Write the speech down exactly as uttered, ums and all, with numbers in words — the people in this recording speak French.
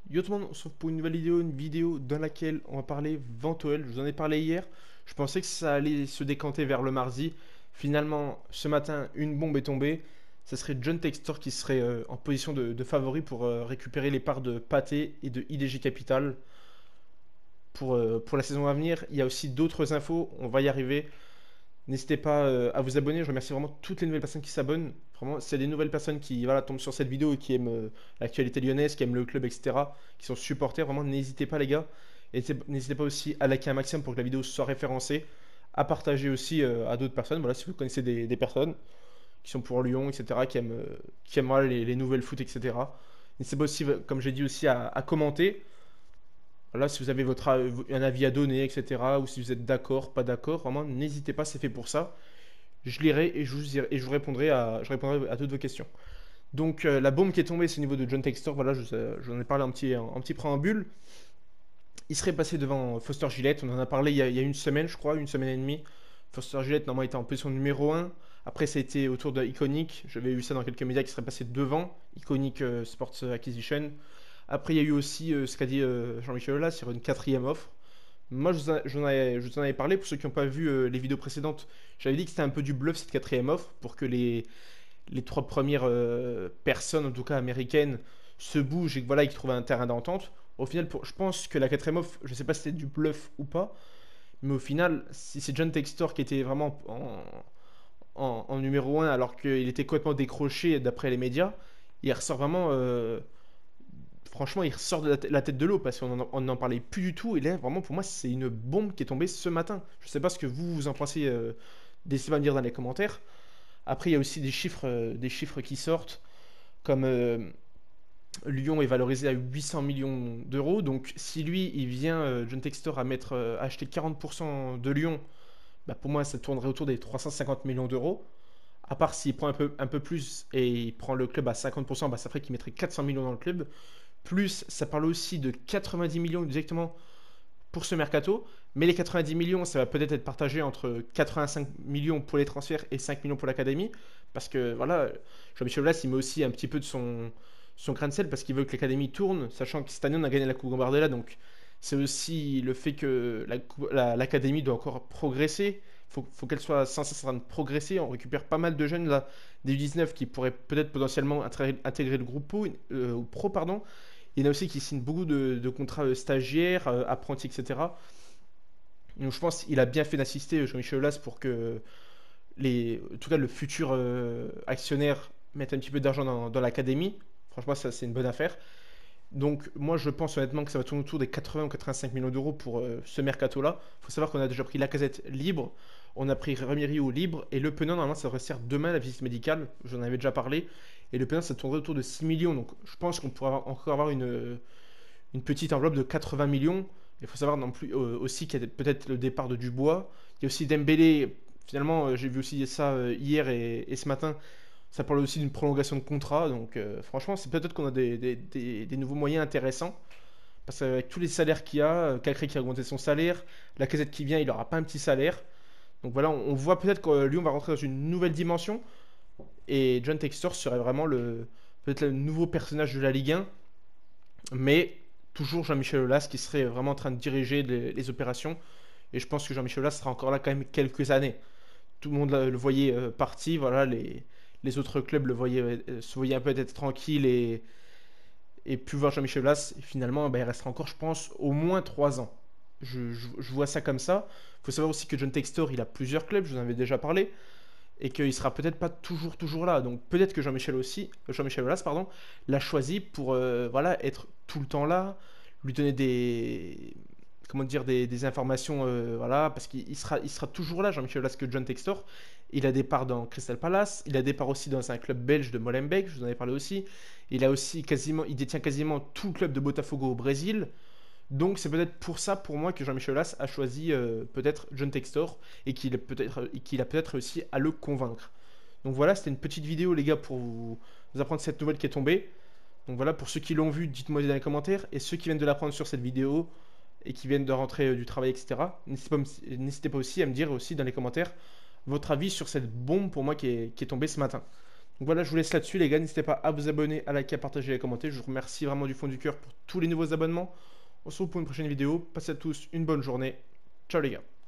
Yo tout le monde, on se retrouve pour une nouvelle vidéo, une vidéo dans laquelle on va parler Ventouel. Je vous en ai parlé hier, je pensais que ça allait se décanter vers le mardi. Finalement, ce matin, une bombe est tombée. Ça serait John Textor qui serait euh, en position de, de favori pour euh, récupérer les parts de Pathé et de I D G Capital pour, euh, pour la saison à venir. Il y a aussi d'autres infos, on va y arriver. N'hésitez pas euh, à vous abonner. Je remercie vraiment toutes les nouvelles personnes qui s'abonnent. Vraiment, c'est des nouvelles personnes qui voilà, tombent sur cette vidéo et qui aiment euh, l'actualité lyonnaise, qui aiment le club, et cetera. Qui sont supporters. Vraiment, n'hésitez pas, les gars. Et n'hésitez pas aussi à liker un maximum pour que la vidéo soit référencée. À partager aussi euh, à d'autres personnes. Voilà, si vous connaissez des, des personnes qui sont pour Lyon, et cetera. Qui aiment, euh, qui aiment voilà, les, les nouvelles foot, et cetera. N'hésitez pas aussi, comme j'ai dit aussi, à, à commenter. Voilà, si vous avez votre, un avis à donner, et cetera. Ou si vous êtes d'accord, pas d'accord. Vraiment, n'hésitez pas, c'est fait pour ça. Je lirai et je vous, et je vous répondrai, à, je répondrai à toutes vos questions. Donc euh, la bombe qui est tombée, c'est au niveau de John Textor. Voilà, je, je vous en ai parlé un petit, un, un petit préambule. Il serait passé devant Foster Gillette. On en a parlé il y a, il y a une semaine, je crois, une semaine et demie. Foster Gillette, normalement, était en position numéro un. Après, ça a été autour de Iconic. J'avais vu ça dans quelques médias qui serait passé devant Iconic euh, Sports Acquisition. Après, il y a eu aussi euh, ce qu'a dit euh, Jean-Michel Aulas sur une quatrième offre. Moi, je vous, en, je vous en avais, je vous en avais parlé. Pour ceux qui n'ont pas vu euh, les vidéos précédentes, j'avais dit que c'était un peu du bluff cette quatrième offre pour que les, les trois premières euh, personnes, en tout cas américaines, se bougent et que voilà, ils trouvent un terrain d'entente. Au final, pour, je pense que la quatrième offre, je ne sais pas si c'était du bluff ou pas, mais au final, si c'est John Textor qui était vraiment en, en, en numéro un alors qu'il était complètement décroché d'après les médias, il ressort vraiment. Euh, franchement, il ressort de la, la tête de l'eau parce qu'on n'en parlait plus du tout. Et là, vraiment, pour moi, c'est une bombe qui est tombée ce matin. Je sais pas ce que vous, vous en pensez. Euh, N'hésitez pas à me dire dans les commentaires. Après, il y a aussi des chiffres, euh, des chiffres qui sortent, comme euh, Lyon est valorisé à huit cents millions d'euros. Donc, si lui, il vient, euh, John Textor, à mettre, euh, à acheter quarante pour cent de Lyon, bah, pour moi, ça tournerait autour des trois cent cinquante millions d'euros. À part s'il prend un peu, un peu plus et il prend le club à cinquante pour cent, bah, ça ferait qu'il mettrait quatre cents millions dans le club. Plus, ça parle aussi de quatre-vingt-dix millions directement pour ce mercato. Mais les quatre-vingt-dix millions, ça va peut-être être partagé entre quatre-vingt-cinq millions pour les transferts et cinq millions pour l'académie. Parce que voilà, Jean-Michel Aulas, il met aussi un petit peu de son, son grain de sel parce qu'il veut que l'académie tourne, sachant que cette année, on a gagné la Coupe Gambardella. Donc, c'est aussi le fait que l'académie la, la, doit encore progresser. Il faut, faut qu'elle soit sans cesse en train de progresser. On récupère pas mal de jeunes là, des U dix-neuf qui pourraient peut-être potentiellement intégrer le groupe pro, euh, pro pardon. Il y en a aussi qui signent beaucoup de, de contrats euh, stagiaires, euh, apprentis, et cetera. Donc je pense qu'il a bien fait d'assister Jean-Michel Aulas pour que les, en tout cas le futur euh, actionnaire mette un petit peu d'argent dans, dans l'académie. Franchement, ça c'est une bonne affaire. Donc moi je pense honnêtement que ça va tourner autour des quatre-vingts ou quatre-vingt-cinq millions d'euros pour euh, ce mercato-là. Il faut savoir qu'on a déjà pris Lacazette libre, on a pris Ramieri au libre, et Le Penant normalement ça devrait se faire demain la visite médicale, j'en avais déjà parlé. Et Le Penant ça tournerait autour de six millions, donc je pense qu'on pourra encore avoir une, une petite enveloppe de quatre-vingts millions. Il faut savoir non plus euh, aussi qu'il y a peut-être le départ de Dubois. Il y a aussi Dembélé, finalement euh, j'ai vu aussi ça euh, hier et, et ce matin. Ça parle aussi d'une prolongation de contrat, donc euh, franchement, c'est peut-être qu'on a des, des, des, des nouveaux moyens intéressants. Parce qu'avec tous les salaires qu'il y a, euh, Cacré qui a augmenté son salaire, la casette qui vient, il n'aura pas un petit salaire. Donc voilà, on, on voit peut-être que Lyon va rentrer dans une nouvelle dimension. Et John Textor serait vraiment le peut-être le nouveau personnage de la Ligue un. Mais toujours Jean-Michel Aulas qui serait vraiment en train de diriger les, les opérations. Et je pense que Jean-Michel Aulas sera encore là quand même quelques années. Tout le monde le voyait euh, parti, voilà, les, les autres clubs le voyaient, euh, se voyaient un peu être tranquilles et, et pu voir Jean-Michel Aulas. Et finalement, bah, il restera encore, je pense, au moins trois ans. Je, je, je vois ça comme ça. Il faut savoir aussi que John Textor, il a plusieurs clubs, je vous en avais déjà parlé, et qu'il sera peut-être pas toujours, toujours là. Donc peut-être que Jean-Michel aussi, Jean-Michel Aulas, pardon, l'a choisi pour euh, voilà, être tout le temps là, lui donner des, comment dire, des, des informations, euh, voilà, parce qu'il sera, il sera toujours là, Jean-Michel Aulas, que John Textor. Il a des parts dans Crystal Palace, il a des parts aussi dans un club belge de Molenbeek, je vous en ai parlé aussi. Il a aussi quasiment, il détient quasiment tout le club de Botafogo au Brésil. Donc c'est peut-être pour ça, pour moi, que Jean-Michel Aulas a choisi euh, peut-être John Textor et qu'il peut-être, qu'il a peut-être réussi à le convaincre. Donc voilà, c'était une petite vidéo, les gars, pour vous, vous apprendre cette nouvelle qui est tombée. Donc voilà, pour ceux qui l'ont vu, dites-moi dans les commentaires. Et ceux qui viennent de l'apprendre sur cette vidéo et qui viennent de rentrer euh, du travail, et cetera, n'hésitez pas, n'hésitez pas aussi à me dire aussi dans les commentaires votre avis sur cette bombe pour moi qui est, qui est tombée ce matin. Donc voilà, je vous laisse là-dessus, les gars. N'hésitez pas à vous abonner, à liker, à partager et à commenter. Je vous remercie vraiment du fond du cœur pour tous les nouveaux abonnements. On se retrouve pour une prochaine vidéo. Passez à tous une bonne journée. Ciao les gars.